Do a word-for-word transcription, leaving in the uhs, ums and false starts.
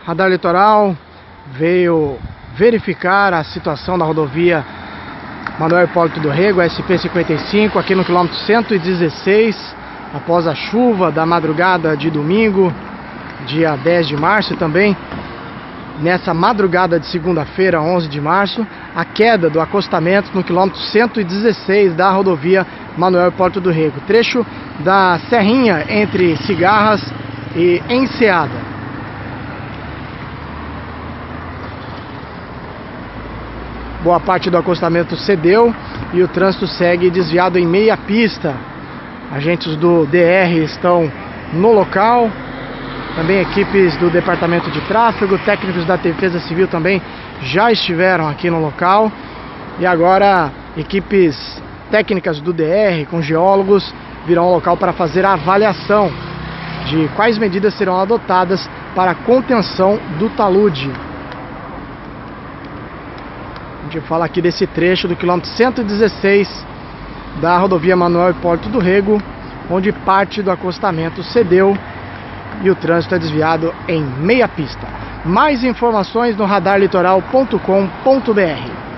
Radar Litoral veio verificar a situação da rodovia Manoel Hipólito do Rego, S P cinquenta e cinco, aqui no quilômetro cento e dezesseis, após a chuva da madrugada de domingo, dia dez de março, e também nessa madrugada de segunda-feira, onze de março, a queda do acostamento no quilômetro cento e dezesseis da rodovia Manoel Hipólito do Rego, trecho da serrinha entre Cigarras e Enseada. Boa parte do acostamento cedeu e o trânsito segue desviado em meia pista. Agentes do D R estão no local, também equipes do Departamento de Tráfego, técnicos da Defesa Civil também já estiveram aqui no local. E agora equipes técnicas do D R com geólogos virão ao local para fazer a avaliação de quais medidas serão adotadas para a contenção do talude. A gente fala aqui desse trecho do quilômetro cento e dezesseis da rodovia Manoel Hipólito do Rego, onde parte do acostamento cedeu e o trânsito é desviado em meia pista. Mais informações no radar litoral ponto com ponto br.